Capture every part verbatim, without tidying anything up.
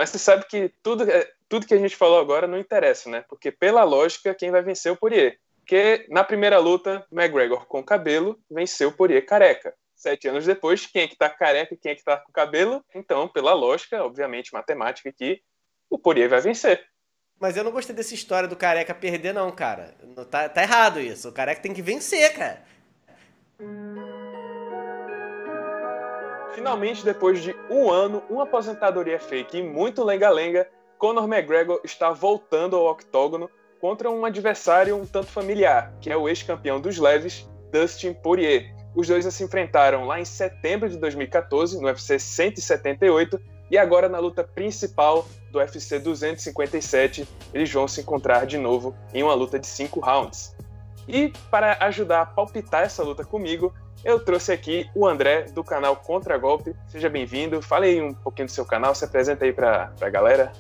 Mas você sabe que tudo, tudo que a gente falou agora não interessa, né? Porque, pela lógica, quem vai vencer é o Poirier. Porque na primeira luta, McGregor com cabelo venceu o Poirier careca. Sete anos depois, quem é que tá careca e quem é que tá com cabelo? Então, pela lógica, obviamente, matemática aqui, o Poirier vai vencer. Mas eu não gostei dessa história do careca perder, não, cara. Tá, tá errado isso. O careca tem que vencer, cara. Finalmente, depois de um ano, uma aposentadoria fake e muito lenga-lenga, Conor McGregor está voltando ao octógono contra um adversário um tanto familiar, que é o ex-campeão dos leves, Dustin Poirier. Os dois se enfrentaram lá em setembro de dois mil e quatorze, no U F C cento e setenta e oito, e agora na luta principal do U F C duzentos e cinquenta e sete, eles vão se encontrar de novo em uma luta de cinco rounds. E para ajudar a palpitar essa luta comigo, eu trouxe aqui o André, do canal Contragolpe. Seja bem-vindo, fale aí um pouquinho do seu canal, se apresenta aí para a galera.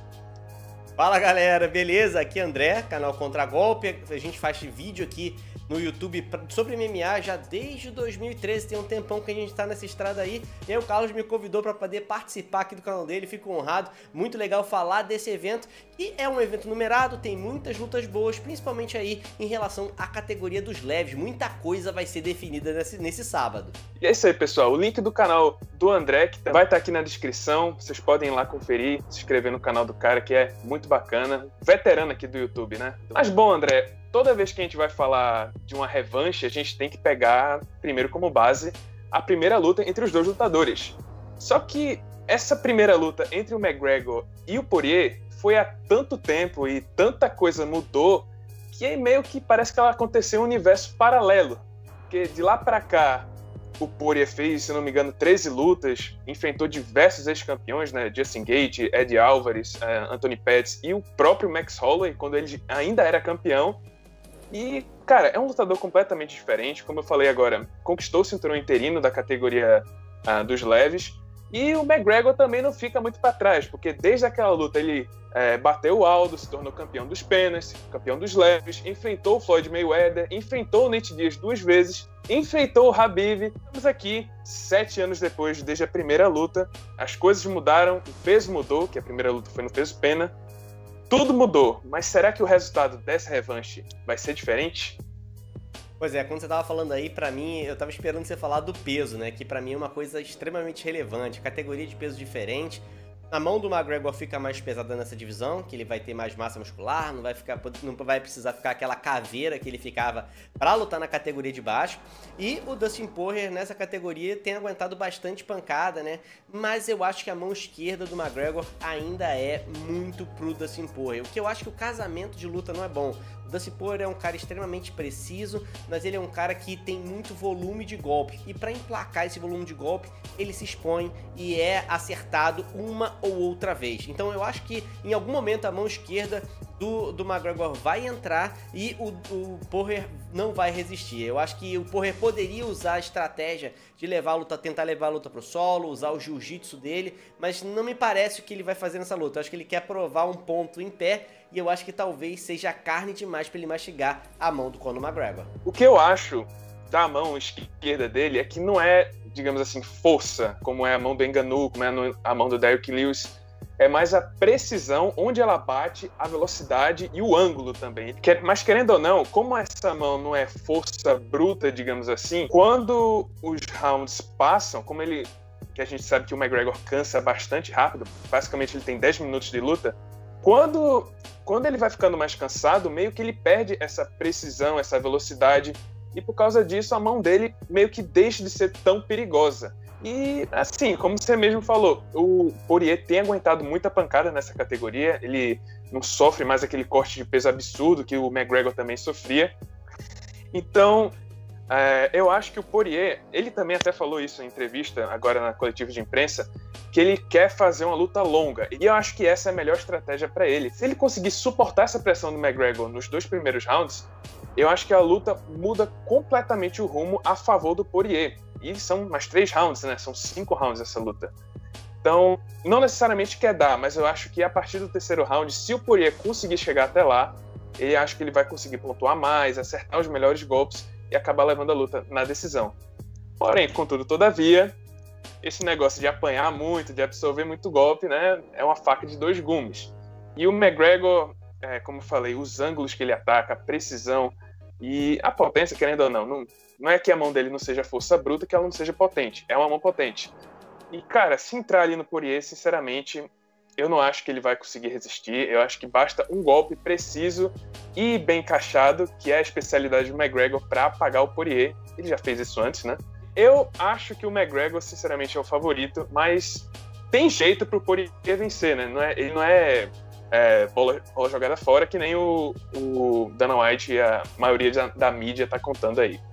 Fala galera, beleza? Aqui é André, canal Contragolpe. A gente faz vídeo aqui no YouTube sobre M M A já desde dois mil e treze, tem um tempão que a gente tá nessa estrada aí. E aí o Carlos me convidou para poder participar aqui do canal dele, fico honrado. Muito legal falar desse evento, que é um evento numerado, tem muitas lutas boas, principalmente aí em relação à categoria dos leves. Muita coisa vai ser definida nesse, nesse sábado. E é isso aí, pessoal. O link do canal do André que vai estar aqui na descrição. Vocês podem ir lá conferir, se inscrever no canal do cara, que é muito bacana. Veterano aqui do YouTube, né? Mas bom, André, toda vez que a gente vai falar de uma revanche, a gente tem que pegar, primeiro como base, a primeira luta entre os dois lutadores. Só que essa primeira luta entre o McGregor e o Poirier foi há tanto tempo e tanta coisa mudou que meio que parece que ela aconteceu em um universo paralelo. Porque de lá pra cá, o Poirier fez, se não me engano, treze lutas, enfrentou diversos ex-campeões, né? Justin Gaethje, Eddie Alvarez, uh, Anthony Pettis e o próprio Max Holloway, quando ele ainda era campeão. E, cara, é um lutador completamente diferente. Como eu falei agora, conquistou o cinturão interino da categoria uh, dos leves. E o McGregor também não fica muito para trás, porque desde aquela luta ele é, bateu o Aldo, se tornou campeão dos penas, campeão dos leves, enfrentou o Floyd Mayweather, enfrentou o Nate Diaz duas vezes, enfrentou o Khabib. Estamos aqui, sete anos depois, desde a primeira luta. As coisas mudaram, o peso mudou, que a primeira luta foi no peso pena. Tudo mudou, mas será que o resultado dessa revanche vai ser diferente? Pois é, quando você tava falando aí, pra mim, eu tava esperando você falar do peso, né? Que pra mim é uma coisa extremamente relevante, categoria de peso diferente. A mão do McGregor fica mais pesada nessa divisão, que ele vai ter mais massa muscular, não vai, ficar, não vai precisar ficar aquela caveira que ele ficava pra lutar na categoria de baixo. E o Dustin Poirier nessa categoria tem aguentado bastante pancada, né? Mas eu acho que a mão esquerda do McGregor ainda é muito pro Dustin Poirier. O que eu acho que o casamento de luta não é bom. O Dustin Poirier é um cara extremamente preciso, mas ele é um cara que tem muito volume de golpe. E para emplacar esse volume de golpe, ele se expõe e é acertado uma ou outra vez. Então eu acho que em algum momento a mão esquerda do, do McGregor vai entrar e o, o Poirier não vai resistir. Eu acho que o Poirier poderia usar a estratégia de levar a luta, tentar levar a luta pro solo, usar o jiu-jitsu dele, mas não me parece o que ele vai fazer nessa luta. Eu acho que ele quer provar um ponto em pé e eu acho que talvez seja carne demais para ele mastigar a mão do Conor McGregor. O que eu acho da mão esquerda dele é que não é, digamos assim, força, como é a mão do Ngannou, como é a mão do Derrick Lewis. É mais a precisão, onde ela bate, a velocidade e o ângulo também. Mas querendo ou não, como essa mão não é força bruta, digamos assim, quando os rounds passam, como ele, que a gente sabe que o McGregor cansa bastante rápido, basicamente ele tem dez minutos de luta, quando, quando ele vai ficando mais cansado, meio que ele perde essa precisão, essa velocidade, e por causa disso a mão dele meio que deixa de ser tão perigosa. E, assim, como você mesmo falou, o Poirier tem aguentado muita pancada nessa categoria, ele não sofre mais aquele corte de peso absurdo que o McGregor também sofria. Então, é, eu acho que o Poirier, ele também até falou isso em entrevista, agora na coletiva de imprensa, que ele quer fazer uma luta longa. E eu acho que essa é a melhor estratégia para ele. Se ele conseguir suportar essa pressão do McGregor nos dois primeiros rounds, eu acho que a luta muda completamente o rumo a favor do Poirier. E são mais três rounds, né? São cinco rounds essa luta. Então, não necessariamente quer dar, mas eu acho que a partir do terceiro round, se o Poirier conseguir chegar até lá, eu acho que ele vai conseguir pontuar mais, acertar os melhores golpes e acabar levando a luta na decisão. Porém, contudo, todavia, esse negócio de apanhar muito, de absorver muito golpe, né, é uma faca de dois gumes. E o McGregor, é, como eu falei, os ângulos que ele ataca, a precisão e a potência, querendo ou não, não, não é que a mão dele não seja força bruta, que ela não seja potente, é uma mão potente. E, cara, se entrar ali no Poirier, sinceramente, eu não acho que ele vai conseguir resistir. Eu acho que basta um golpe preciso e bem encaixado, que é a especialidade do McGregor, para apagar o Poirier. Ele já fez isso antes, né? Eu acho que o McGregor, sinceramente, é o favorito, mas tem jeito pro Poirier vencer, né? Não é, ele não é, é bola, bola jogada fora, que nem o, o Dana White e a maioria da, da mídia tá contando aí.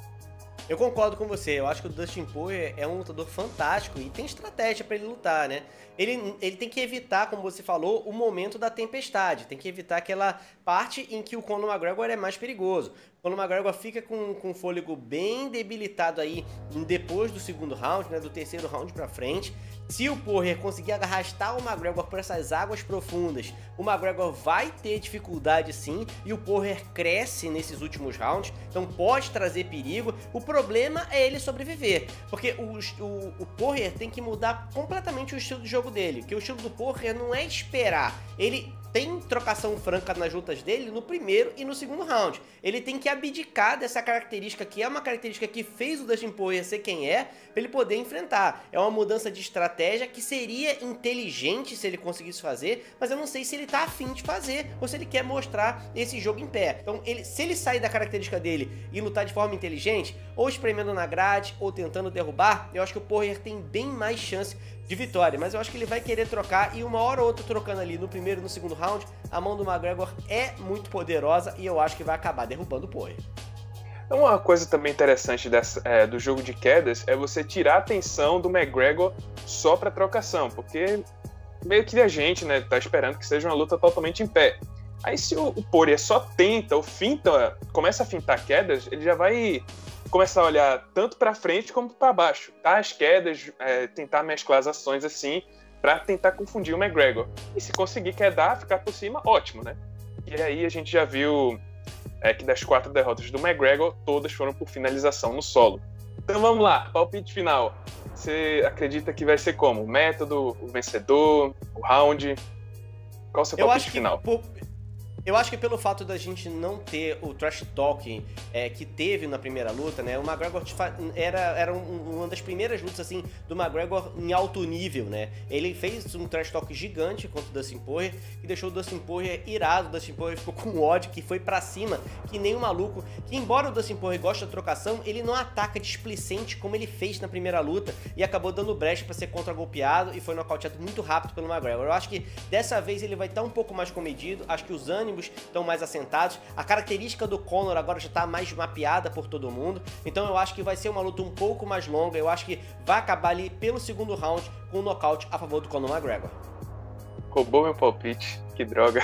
Eu concordo com você, eu acho que o Dustin Poirier é um lutador fantástico e tem estratégia pra ele lutar, né? Ele, ele tem que evitar, como você falou, o momento da tempestade, tem que evitar aquela parte em que o Conor McGregor é mais perigoso. O Conor McGregor fica com, com o fôlego bem debilitado aí depois do segundo round, né, do terceiro round pra frente. Se o Poirier conseguir arrastar o McGregor por essas águas profundas, o McGregor vai ter dificuldade sim, e o Poirier cresce nesses últimos rounds, então pode trazer perigo. O problema é ele sobreviver, porque o, o, o Poirier tem que mudar completamente o estilo de jogo dele, que o estilo do Poirier não é esperar, ele tem trocação franca nas lutas dele no primeiro e no segundo round. Ele tem que abdicar dessa característica, que é uma característica que fez o Dustin Poirier ser quem é, para ele poder enfrentar. É uma mudança de estratégia que seria inteligente se ele conseguisse fazer, mas eu não sei se ele tá afim de fazer, ou se ele quer mostrar esse jogo em pé. Então, ele, se ele sair da característica dele e lutar de forma inteligente, ou espremendo na grade, ou tentando derrubar, eu acho que o Poirier tem bem mais chance de vitória, mas eu acho que ele vai querer trocar, e uma hora ou outra trocando ali no primeiro e no segundo round, a mão do McGregor é muito poderosa e eu acho que vai acabar derrubando o Poirier. Uma coisa também interessante dessa, é, do jogo de quedas é você tirar a atenção do McGregor só para trocação, porque meio que a gente, né, tá esperando que seja uma luta totalmente em pé. Aí se o, o Poirier só tenta ou finta, começa a fintar quedas, ele já vai começar a olhar tanto para frente como para baixo, tá? As quedas, é, tentar mesclar as ações assim, para tentar confundir o McGregor. E se conseguir quedar, ficar por cima, ótimo, né? E aí a gente já viu é, que das quatro derrotas do McGregor, todas foram por finalização no solo. Então vamos lá, palpite final. Você acredita que vai ser como? O método, o vencedor, o round? Qual o seu Eu palpite acho que final? Por... Eu acho que pelo fato da gente não ter o trash talking é, que teve na primeira luta, né? O McGregor era, era um, uma das primeiras lutas, assim, do McGregor em alto nível, né? Ele fez um trash talk gigante contra o Dustin Poirier, que deixou o Dustin Poirier irado. O Dustin Poirier ficou com ódio, que foi pra cima, que nem um maluco. Que embora o Dustin Poirier goste da trocação, ele não ataca displicente como ele fez na primeira luta e acabou dando brecha pra ser contra-golpeado e foi nocauteado muito rápido pelo McGregor. Eu acho que dessa vez ele vai estar um pouco mais comedido, acho que os ânimos estão mais assentados, a característica do Conor agora já está mais mapeada por todo mundo, então eu acho que vai ser uma luta um pouco mais longa, eu acho que vai acabar ali pelo segundo round com um nocaute a favor do Conor McGregor. Roubou meu palpite, que droga.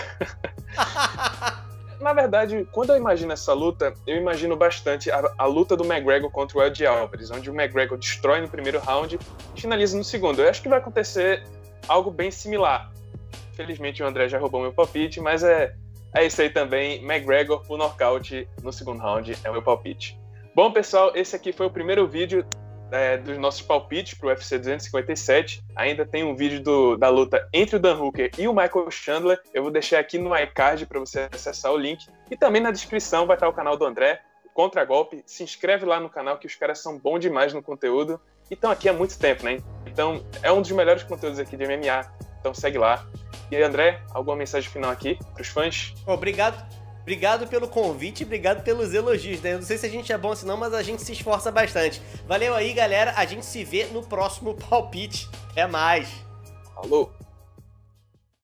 Na verdade, quando eu imagino essa luta, eu imagino bastante a, a luta do McGregor contra o Eddie Alvarez, onde o McGregor destrói no primeiro round e finaliza no segundo. Eu acho que vai acontecer algo bem similar. Felizmente o André já roubou meu palpite, mas é É isso aí também, McGregor por nocaute no segundo round é o meu palpite. Bom, pessoal, esse aqui foi o primeiro vídeo é, dos nossos palpites para o U F C duzentos e cinquenta e sete. Ainda tem um vídeo do, da luta entre o Dan Hooker e o Michael Chandler. Eu vou deixar aqui no iCard para você acessar o link. E também na descrição vai estar o canal do André, Contra Golpe. Se inscreve lá no canal que os caras são bons demais no conteúdo. E estão aqui há muito tempo, né? Então é um dos melhores conteúdos aqui de M M A. Então segue lá. E aí, André, alguma mensagem final aqui para os fãs? Obrigado, obrigado pelo convite, obrigado pelos elogios, né? Eu não sei se a gente é bom assim não, mas a gente se esforça bastante. Valeu aí, galera. A gente se vê no próximo palpite. Até mais. Falou!